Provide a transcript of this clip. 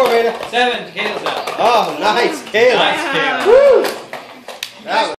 score, Veda? 7. Kayla's out. Oh, nice, Kayla. Nice, Kayla. Woo! That was